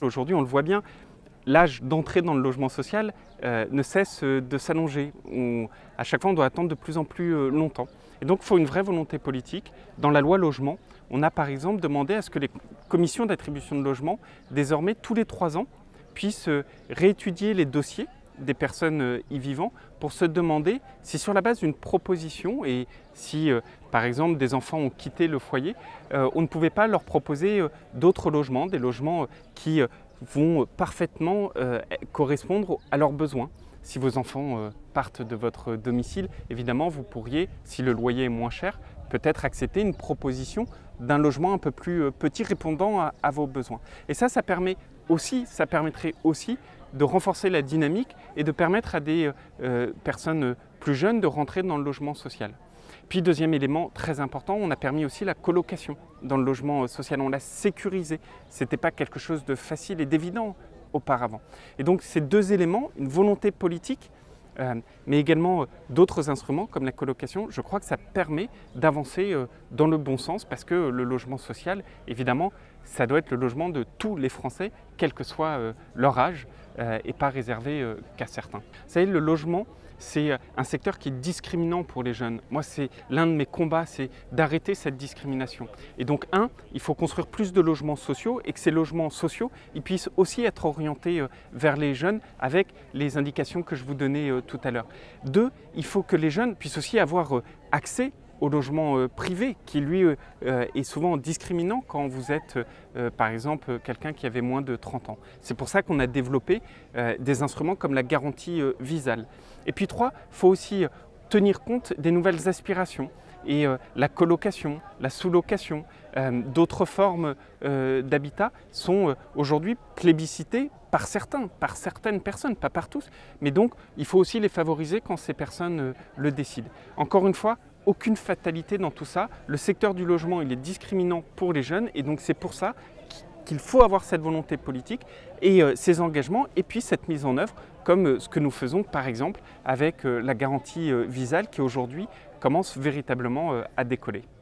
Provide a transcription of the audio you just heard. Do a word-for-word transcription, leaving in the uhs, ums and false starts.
Aujourd'hui, on le voit bien, l'âge d'entrée dans le logement social euh, ne cesse de s'allonger. À chaque fois, on doit attendre de plus en plus euh, longtemps. Et donc, il faut une vraie volonté politique. Dans la loi logement, on a par exemple demandé à ce que les commissions d'attribution de logement, désormais tous les trois ans, puissent euh, réétudier les dossiers des personnes euh, y vivant pour se demander si sur la base d'une proposition et si euh, par exemple des enfants ont quitté le foyer, euh, on ne pouvait pas leur proposer euh, d'autres logements, des logements euh, qui euh, vont parfaitement euh, correspondre à leurs besoins. Si vos enfants euh, partent de votre domicile, évidemment vous pourriez, si le loyer est moins cher, peut-être accepter une proposition d'un logement un peu plus euh, petit répondant à, à vos besoins. Et ça, ça permet aussi, ça permettrait aussi de renforcer la dynamique et de permettre à des euh, personnes plus jeunes de rentrer dans le logement social. Puis deuxième élément très important, on a permis aussi la colocation dans le logement social, on l'a sécurisé. Ce n'était pas quelque chose de facile et d'évident auparavant. Et donc ces deux éléments, une volonté politique, euh, mais également euh, d'autres instruments comme la colocation, je crois que ça permet d'avancer euh, dans le bon sens parce que le logement social, évidemment, ça doit être le logement de tous les Français, quel que soit euh, leur âge, euh, et pas réservé euh, qu'à certains. Vous savez, le logement, c'est un secteur qui est discriminant pour les jeunes. Moi, c'est l'un de mes combats, c'est d'arrêter cette discrimination. Et donc, un, il faut construire plus de logements sociaux et que ces logements sociaux, ils puissent aussi être orientés euh, vers les jeunes avec les indications que je vous donnais euh, tout à l'heure. Deux, il faut que les jeunes puissent aussi avoir euh, accès au logement euh, privé qui lui euh, est souvent discriminant quand vous êtes euh, par exemple quelqu'un qui avait moins de trente ans. C'est pour ça qu'on a développé euh, des instruments comme la garantie euh, Visale. Et puis trois, il faut aussi tenir compte des nouvelles aspirations et euh, la colocation, la sous-location, euh, d'autres formes euh, d'habitat sont euh, aujourd'hui plébiscitées par certains, par certaines personnes, pas par tous, mais donc il faut aussi les favoriser quand ces personnes euh, le décident. Encore une fois, aucune fatalité dans tout ça. Le secteur du logement, il est discriminant pour les jeunes et donc c'est pour ça qu'il faut avoir cette volonté politique et euh, ces engagements et puis cette mise en œuvre comme euh, ce que nous faisons par exemple avec euh, la garantie euh, Visale qui aujourd'hui commence véritablement euh, à décoller.